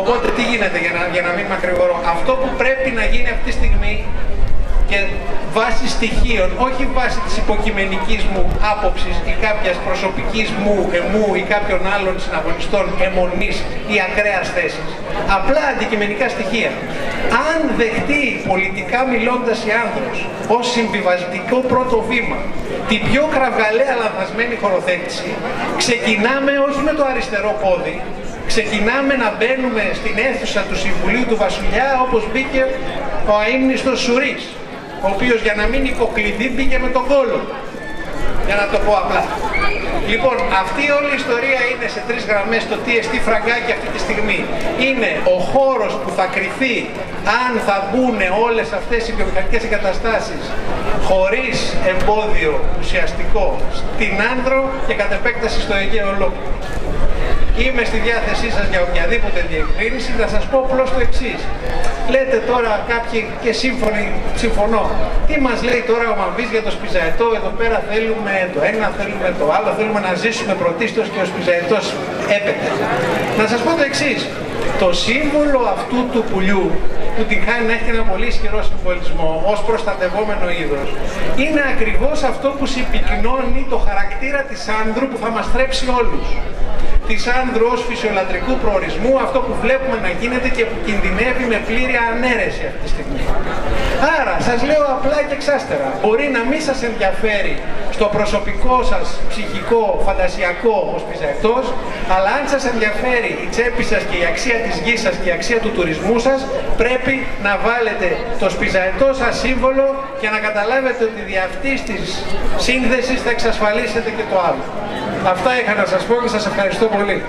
Οπότε τι γίνεται για να μην μακρηγορώ. Αυτό που πρέπει να γίνει αυτή τη στιγμή και βάσει στοιχείων, όχι βάσει της υποκειμενικής μου άποψης ή κάποιας προσωπικής μου, εμού ή κάποιων άλλων συναγωνιστών αιμονής ή ακραίας θέσης. Απλά αντικειμενικά στοιχεία. Αν δεχτεί πολιτικά μιλώντας η Άνδρος ως συμβιβαστικό πρώτο βήμα την πιο κραυγαλαία λανθασμένη χωροθέτηση, ξεκινάμε όχι με το αριστερό πόδι, ξεκινάμε να μπαίνουμε στην αίθουσα του Συμβουλίου του Βασιλιά όπως μπήκε ο αείμνηστος Σουρής, ο οποίος για να μην υποκλειδεί μπήκε με τον κόλο, για να το πω απλά. Λοιπόν, αυτή όλη η ιστορία είναι σε 3 γραμμές το τι εστί φραγκάκι αυτή τη στιγμή. Είναι ο χώρος που θα κρυθεί αν θα μπουν όλες αυτές οι βιομηχανικές εγκαταστάσεις χωρίς εμπόδιο ουσιαστικό στην Άνδρο και κατ' επέκταση στο Αιγαίο ολόκληρο. Είμαι στη διάθεσή σας για οποιαδήποτε διευκρίνηση. Θα σας πω απλώς το εξής. Λέτε τώρα κάποιοι και συμφωνώ. Τι μας λέει τώρα ο Μαμβής για το Σπιζαετό? Εδώ πέρα θέλουμε το ένα, θέλουμε το άλλο, θέλουμε να ζήσουμε πρωτίστως και ο Σπιζαετός έπεται. Να σας πω το εξής. Το σύμβολο αυτού του πουλιού, που την κάνει να έχει ένα πολύ ισχυρό συμβολισμό ως προστατευόμενο είδος, είναι ακριβώς αυτό που συμπυκνώνει το χαρακτήρα της άνδρου που θα μας θρέψει όλους. Της άνδρου ως φυσιολατρικού προορισμού, αυτό που βλέπουμε να γίνεται και που κινδυνεύει με πλήρη ανέρεση αυτή τη στιγμή. Άρα, σας λέω απλά και εξάστερα, μπορεί να μην σας ενδιαφέρει στο προσωπικό σας ψυχικό, φαντασιακό ο Σπιζαετός, αλλά αν σας ενδιαφέρει η τσέπη σας και η αξία της γης σας και η αξία του τουρισμού σας, πρέπει να βάλετε το Σπιζαετό σας σύμβολο και να καταλάβετε ότι δι' αυτής της σύνδεσης θα εξασφαλίσετε και το άλλο. Αυτά είχα να σας πω και σας ευχαριστώ πολύ.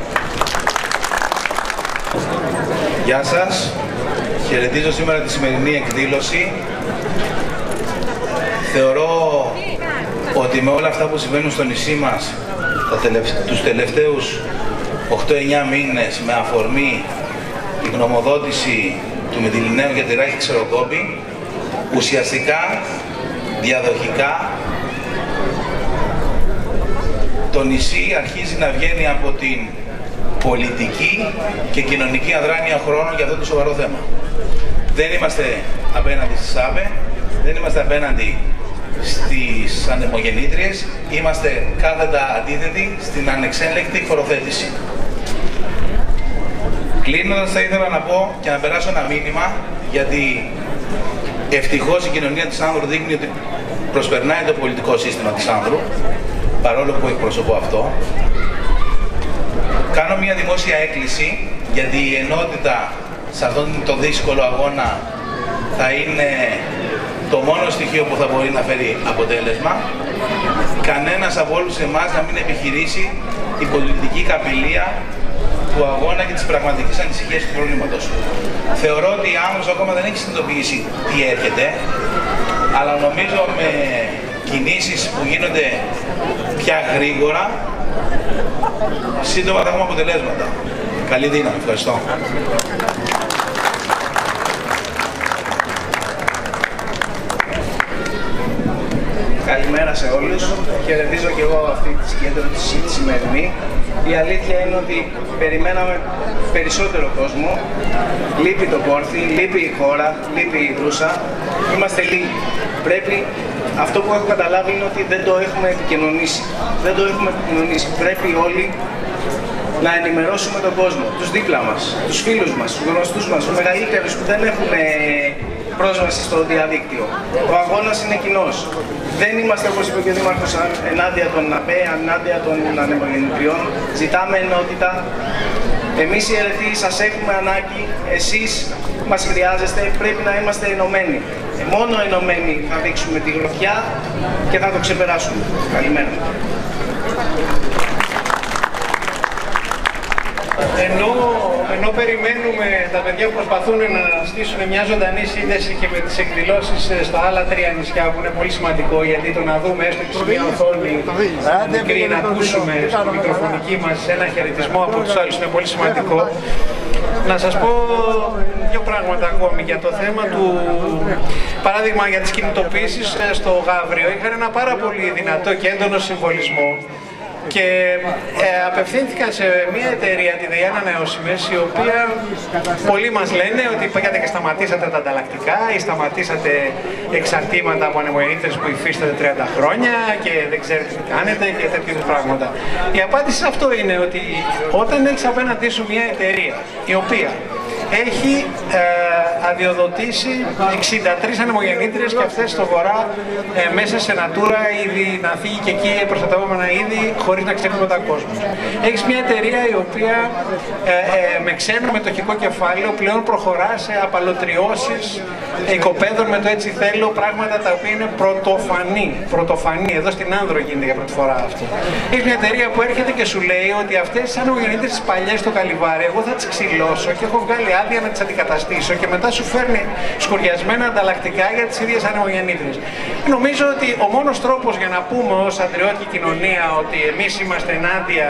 Γεια σας. Χαιρετίζω σήμερα τη σημερινή εκδήλωση. Θεωρώ ότι με όλα αυτά που συμβαίνουν στο νησί μας τους τελευταίους 8-9 μήνες, με αφορμή την γνωμοδότηση του Μυτιληναίου για τη Ράχη Ξεροκόπη, ουσιαστικά, διαδοχικά, το νησί αρχίζει να βγαίνει από την πολιτική και κοινωνική αδράνεια χρόνου για αυτό το σοβαρό θέμα. Δεν είμαστε απέναντι στη ΣΑΠΕ, δεν είμαστε απέναντι στις ανεμογεννήτριες, είμαστε κάθετα αντίθετοι στην ανεξέλεκτη χωροθέτηση. Κλείνοντας, θα ήθελα να πω και να περάσω ένα μήνυμα, γιατί ευτυχώς η κοινωνία της Άνδρου δείχνει ότι προσπερνάει το πολιτικό σύστημα της Άνδρου, παρόλο που εκπροσωπώ αυτό. Κάνω μια δημόσια έκκληση, γιατί η ενότητα σε αυτόν τον δύσκολο αγώνα θα είναι το μόνο στοιχείο που θα μπορεί να φέρει αποτέλεσμα. Κανένας από όλους εμάς να μην επιχειρήσει την πολιτική καπηλεία του αγώνα και της πραγματικής ανησυχίας του προβλήματος. Θεωρώ ότι η Άνδρος ακόμα δεν έχει συνειδητοποιήσει τι έρχεται, αλλά νομίζω με κινήσεις που γίνονται πια γρήγορα, σύντομα θα έχουμε αποτελέσματα. Καλή δύναμη. Ευχαριστώ. Καλημέρα σε όλους. Χαιρετίζω και εγώ αυτή τη συγκέντρωση τη σημερινή. Η αλήθεια είναι ότι περιμέναμε περισσότερο κόσμο. Λείπει το Πόρθι, λείπει η χώρα, λείπει η Δρούσα. Είμαστε λίγοι. Πρέπει, αυτό που έχω καταλάβει είναι ότι δεν το έχουμε επικοινωνήσει. Δεν το έχουμε επικοινωνήσει. Πρέπει όλοι να ενημερώσουμε τον κόσμο, τους δίπλα μας, τους φίλους μας, τους γνωστούς μας, τους μεγαλύτερους που δεν έχουν πρόσβαση στο διαδίκτυο. Ο αγώνας είναι κοινός. Δεν είμαστε, όπως είπε και ο Δήμαρχος, ενάντια των ΑΠΕ, ενάντια των ανεμογεννητριών. Ζητάμε ενότητα. Εμείς οι αιρετοί σας έχουμε ανάγκη, εσείς μας χρειάζεστε, πρέπει να είμαστε ενωμένοι. Μόνο ενωμένοι θα δείξουμε τη γροθιά και θα το ξεπεράσουμε. Καλημέρα. Ενώ περιμένουμε τα παιδιά που προσπαθούν να στήσουν μια ζωντανή σύνδεση και με τις εκδηλώσεις στα άλλα 3 νησιά, που είναι πολύ σημαντικό, γιατί το να δούμε έστω και σε μια οθόνη μικρή, να ακούσουμε στη μικροφωνική μας ένα χαιρετισμό από τους άλλους είναι πολύ σημαντικό. Να σας πω 2 πράγματα ακόμη για το θέμα του, παράδειγμα για τις κινητοποιήσεις στο Γαύριο. Είχαν ένα πάρα πολύ δυνατό και έντονο συμβολισμό. Και απευθύνθηκα σε μια εταιρεία, τη ΔΕΗ Ανανεώσιμες, η οποία πολλοί μας λένε ότι πήγατε και σταματήσατε τα ανταλλακτικά ή σταματήσατε εξαρτήματα από ανεμογεννήτρες που υφίσταται 30 χρόνια και δεν ξέρετε τι κάνετε και τέτοιου πράγματα. Η απάντηση σε αυτό είναι ότι όταν έχεις απέναντί σου μια εταιρεία η οποία έχει αδειοδοτήσει 63 ανεμογεννήτριες και αυτές στο βορρά μέσα σε Natura ήδη, να φύγει και εκεί προστατευόμενα είδη χωρίς να ξέρει μετά κόσμο. Έχεις μια εταιρεία η οποία με ξένο μετοχικό κεφάλαιο πλέον προχωρά σε απαλωτριώσεις οικοπαίδων με το έτσι θέλω, πράγματα τα οποία είναι πρωτοφανή. Εδώ στην Άνδρο γίνεται για πρώτη φορά αυτό. Έχεις μια εταιρεία που έρχεται και σου λέει ότι αυτές τις ανεμογεννήτριες τις παλιές στο Καλιβάρι εγώ θα τις ξυλώσω και έχω βγάλει άδεια να τις αντικαταστήσω και μετά σου φέρνει σκουριασμένα ανταλλακτικά για τις ίδιες ανεμογεννήτριες. Νομίζω ότι ο μόνος τρόπος για να πούμε ως αντριώτικη κοινωνία ότι εμείς είμαστε ενάντια,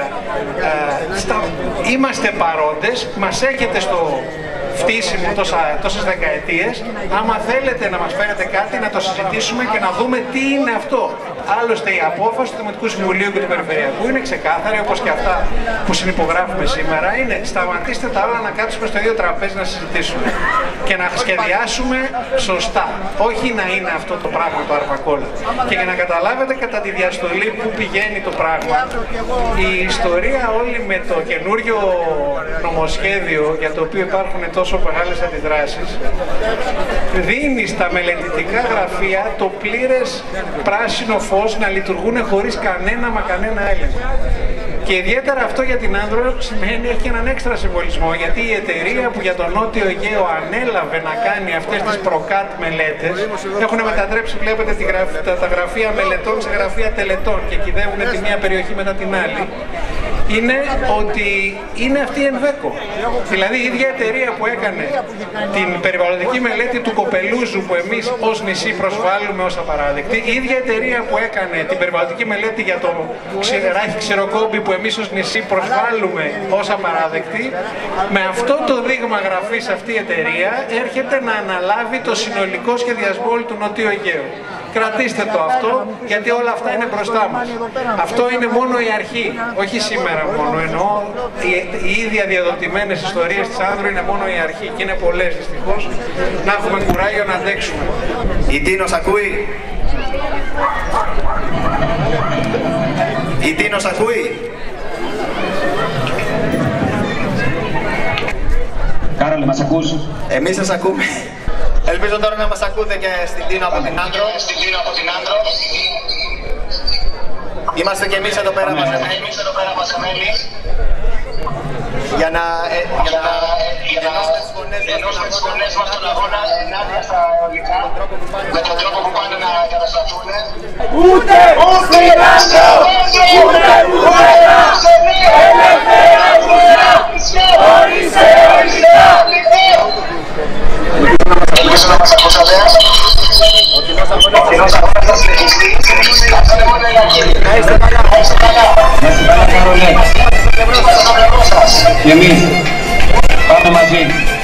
είμαστε παρόντες, μας έχετε στο φτύσιμο τόσες δεκαετίες, άμα θέλετε να μας φέρετε κάτι να το συζητήσουμε και να δούμε τι είναι αυτό. Άλλωστε η απόφαση του Δημοτικού Συμβουλίου και του Περιφερειακού είναι ξεκάθαρη, όπως και αυτά που συνυπογράφουμε σήμερα, είναι σταματήστε τα όλα να κάτσουμε στο ίδιο τραπέζι να συζητήσουμε και να σχεδιάσουμε σωστά. Όχι να είναι αυτό το πράγμα το αρπακόλα. Και για να καταλάβετε κατά τη διαστολή που πηγαίνει το πράγμα, η ιστορία όλη με το καινούριο νομοσχέδιο για το οποίο υπάρχουν τόσο μεγάλες αντιδράσεις, δίνει στα μελετητικά γραφεία το πλήρες πράσινο φως να λειτουργούν χωρίς κανένα έλεγχο. Και ιδιαίτερα αυτό για την Άνδρο σημαίνει έχει και έναν έξτρα συμβολισμό, γιατί η εταιρεία που για τον Νότιο Αιγαίο ανέλαβε να κάνει αυτές τις προκάτ μελέτες έχουν μετατρέψει, βλέπετε, τα γραφεία μελετών σε γραφεία τελετών και κυδεύουν τη μία περιοχή μετά την άλλη. Είναι ότι είναι αυτή η Ενβέκο. Δηλαδή η ίδια εταιρεία που έκανε την περιβαλλοντική μελέτη του Κοπελούζου που εμείς ως νησί προσβάλλουμε ως απαράδεκτη, η ίδια εταιρεία που έκανε την περιβαλλοντική μελέτη για το Ράχη Ξεροκόμπι που εμείς ως νησί προσβάλλουμε ως απαράδεκτη, με αυτό το δείγμα γραφής αυτή η εταιρεία έρχεται να αναλάβει το συνολικό σχεδιασμό όλου του Νοτιού Αιγαίου. Κρατήστε το αυτό, γιατί όλα αυτά είναι μπροστά μας. Αυτό είναι μόνο η αρχή, όχι σήμερα μόνο, εννοώ οι ήδη διαδοτημένες ιστορίες της Άνδρου είναι μόνο η αρχή και είναι πολλές δυστυχώς. Να έχουμε κουράγιο να αντέξουμε. Η Τίνος ακούει. Η Τίνος ακούει. Κάρολε, μας ακούς? Εμείς σας ακούμε. Ελπίζω τώρα να μας ακούτε και στην Τίνο από την Άνδρο. Είμαστε και εμείς εδώ πέρα μαζεμένοι για να ενώσουμε τις φωνές μας στον αγώνα ενάντια στα αεολικά με τον τρόπο που πάνε να κατασταθούν. Ούτε στην Άνδρο, ούτε πουθενά, ελευθερία πουθενά, ορίστε, ορίστε. Ελπίζω να μας ακούσατε. Να είστε καλά. Να είστε καλά, Καρολέ. Και εμείς πάμε μαζί.